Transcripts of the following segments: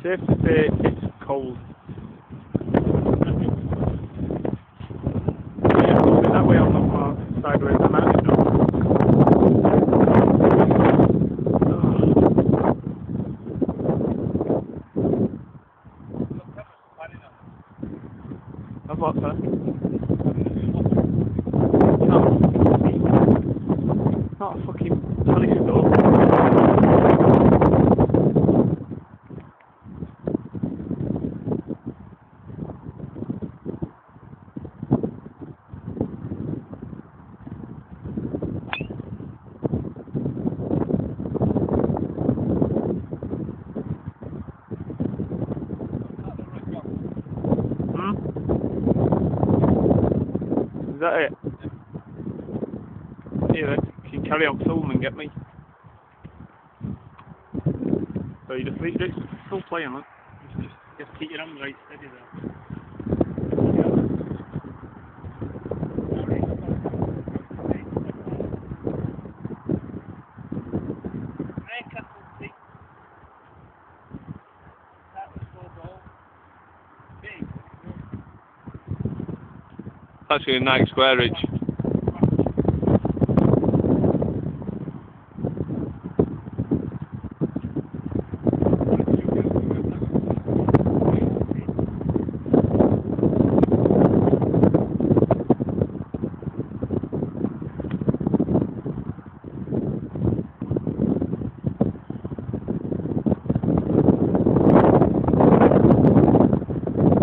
safe to say it's cold. Yeah, but that way I'm not far sideways on that, you know. I've what, sir? Not a fucking telescope. Is that it? Yeah, then. You can carry on filming and get me. So you just leave it, still playing, man. Just keep your hand right steady there. Actually a nice square ridge.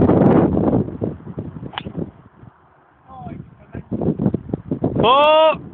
Oh!